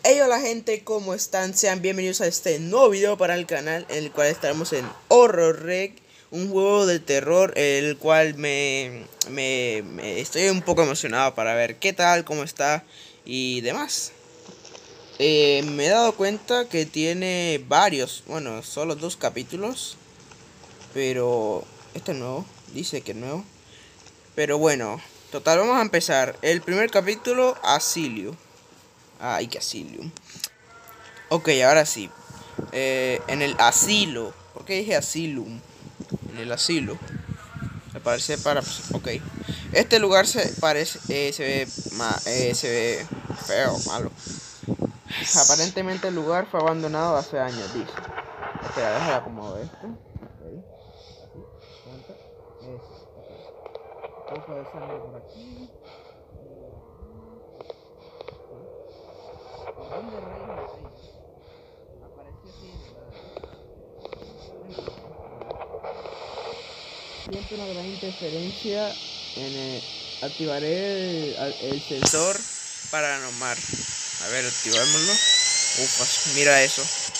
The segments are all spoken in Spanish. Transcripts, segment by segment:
Hey, hola gente, ¿cómo están? Sean bienvenidos a este nuevo video para el canal, en el cual estaremos en Horror Reg, un juego de terror, el cual estoy un poco emocionado para ver qué tal, cómo está y demás. Me he dado cuenta que tiene varios, bueno, solo 2 capítulos, pero este es nuevo, dice que es nuevo. Pero bueno, total, vamos a empezar. El primer capítulo, Asylum. Ay, que Asylum. Ok, ahora sí. En el asilo. ¿Por qué dije asylum? En el asilo. Me parece para... Ok. Este lugar se parece... se ve feo, malo. Aparentemente el lugar fue abandonado hace años, dice. Espera, déjame acomodar esto. Ok. Así. Aguanta. Eso. Ok. Un poco de sangre por aquí. ¿Por dónde rayos entré? Apareció así de la nada. Siento una gran interferencia en el... Activaré el sensor paranormal. A ver, activémoslo. Ufas, mira eso.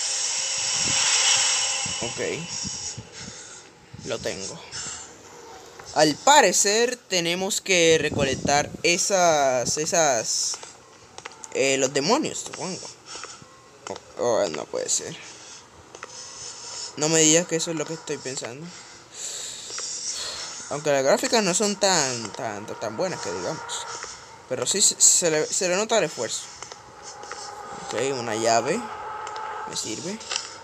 Ok, lo tengo. Al parecer tenemos que recolectar los demonios, supongo. No puede ser. No me digas que eso es lo que estoy pensando. Aunque las gráficas no son tan buenas que digamos. Pero sí se le nota el esfuerzo. Ok, una llave. Me sirve.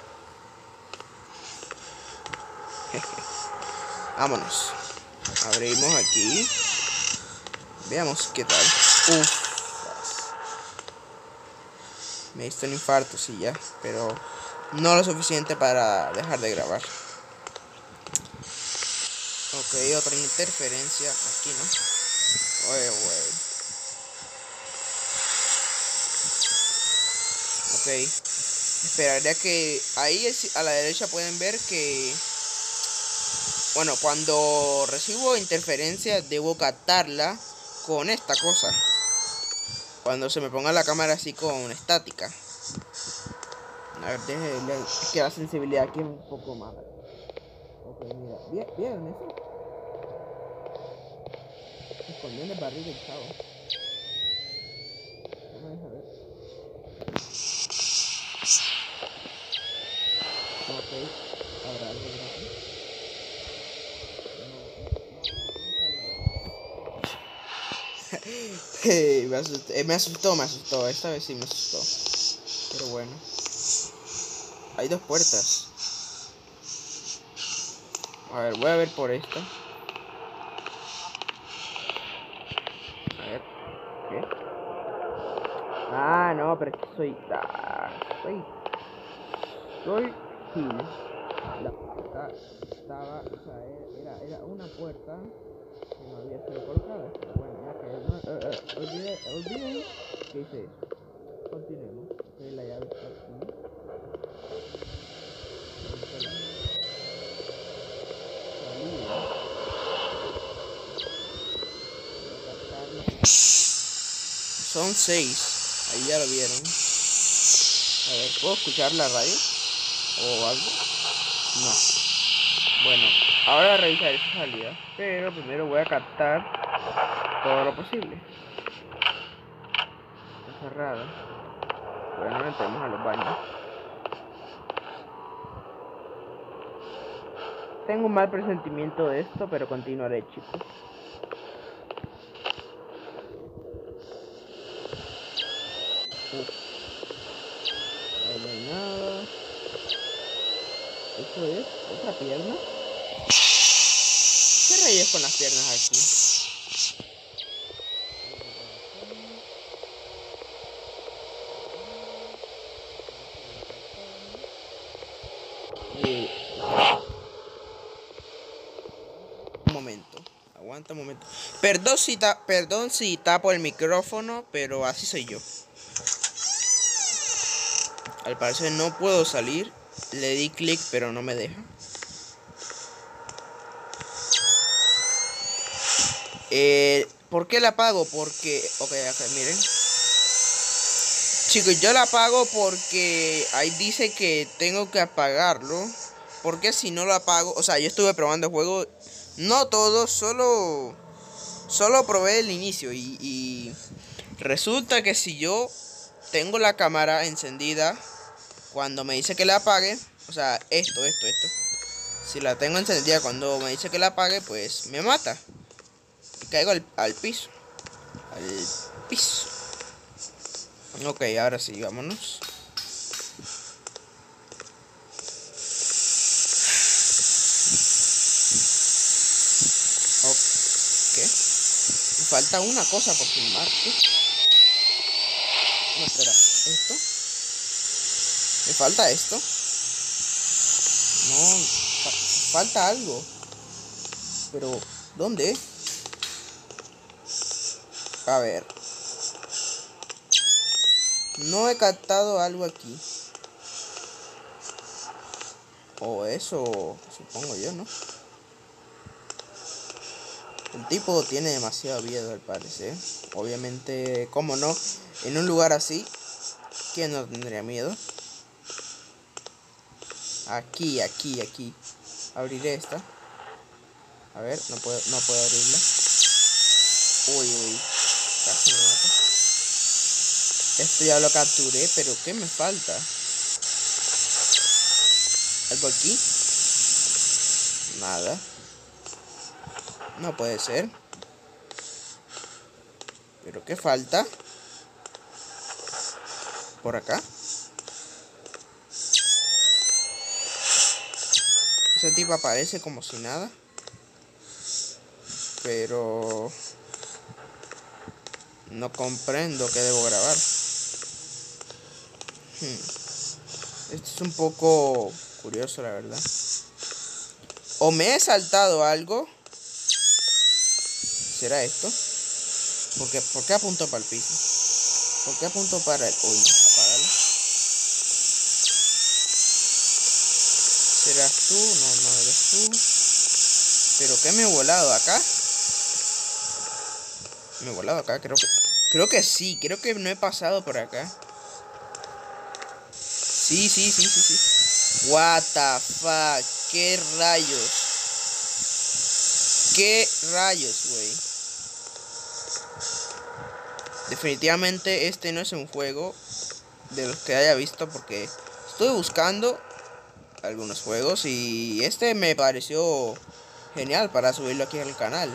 Vámonos. Abrimos aquí. Veamos qué tal. Uf. Me diste un infarto, sí, ya. Pero no lo suficiente para dejar de grabar. Ok, otra interferencia. Aquí, ¿no? Oye, güey. Ok. Esperaría que ahí a la derecha pueden ver que... Bueno, cuando recibo interferencia debo captarla con esta cosa. Cuando se me ponga la cámara así con estática. A ver, es que la sensibilidad aquí es un poco mala. Ok, mira. ¿Vieron eso? Se escondió en el barril del chavo. No me deja ver. Ok. ¿Habrá algo por aquí? No. Me asustó. Esta vez sí me asustó. Pero bueno. Hay 2 puertas. A ver, voy a ver por esta. A ver. ¿Qué? Ah, no, pero es que soy... soy Gil. Estaba, o sea, era una puerta que no había sido colocada. Pero bueno, ya que no, olviden que hice eso. Continuemos. Ok, la llave está aquí. Son 6. Ahí ya lo vieron. A ver, ¿puedo escuchar la radio? ¿O algo? No. Bueno, ahora revisar esa salida. Pero primero voy a captar todo lo posible. Está cerrada. Bueno, entremos a los baños. Tengo un mal presentimiento de esto, pero continuaré, chicos. Ahí no hay nada. ¿Eso es? ¿Otra pierna? ¿Qué rayos con las piernas aquí? Un momento. Aguanta un momento. Perdón si tapo el micrófono, pero así soy yo. Al parecer no puedo salir. Le di clic, pero no me deja. ¿Por qué la apago? Porque... Ok, miren. Chicos, yo la apago porque ahí dice que tengo que apagarlo. Porque si no lo apago, o sea, yo estuve probando el juego, no todo, solo probé el inicio y resulta que si yo tengo la cámara encendida cuando me dice que la apague, o sea, esto, si la tengo encendida cuando me dice que la apague, pues me mata y caigo al piso, al piso. Ok, ahora sí, vámonos. Ok. Me falta una cosa por filmar. ¿Qué? No, espera. ¿Esto? ¿Me falta esto? No, falta algo. Pero, ¿dónde? A ver. No he captado algo aquí. O eso, supongo yo, ¿no? El tipo tiene demasiado miedo al parecer. Obviamente, ¿cómo no? En un lugar así, ¿quién no tendría miedo? Aquí. Abriré esta. A ver, no puedo abrirla. Uy, casi me mata. Esto ya lo capturé, pero ¿qué me falta? ¿Algo aquí? Nada. No puede ser. ¿Pero qué falta? ¿Por acá? Ese tipo aparece como si nada. Pero no comprendo qué debo grabar. Esto es un poco curioso, la verdad. O me he saltado algo. ¿Será esto? ¿Por qué apunto para el piso? ¿Por qué apunto para el... Uy, apágalo. ¿Serás tú? No eres tú. ¿Pero qué me he volado acá? Me he volado acá, creo que sí. Creo que no he pasado por acá. Sí. What the fuck. ¿Qué rayos? ¿Qué rayos, güey? Definitivamente este no es un juego de los que haya visto, porque estuve buscando algunos juegos y este me pareció genial para subirlo aquí al canal.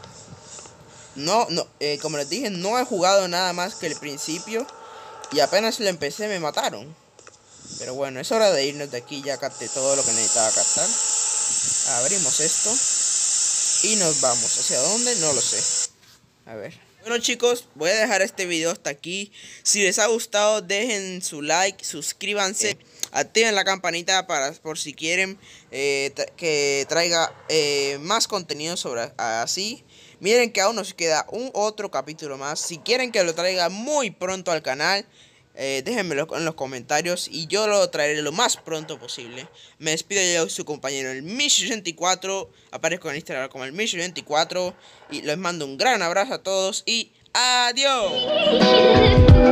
Como les dije, no he jugado nada más que el principio y apenas lo empecé me mataron. Pero bueno, es hora de irnos de aquí, ya capté todo lo que necesitaba captar. Abrimos esto y nos vamos. ¿Hacia dónde? No lo sé. A ver. Bueno chicos, voy a dejar este video hasta aquí. Si les ha gustado, dejen su like, suscríbanse, activen la campanita por si quieren que traiga más contenido sobre así. Miren que aún nos queda otro capítulo más. Si quieren que lo traiga muy pronto al canal, déjenmelo en los comentarios y yo lo traeré lo más pronto posible. Me despido yo, su compañero el Mish64. Aparezco en Instagram como el Mish64. Y les mando un gran abrazo a todos y adiós.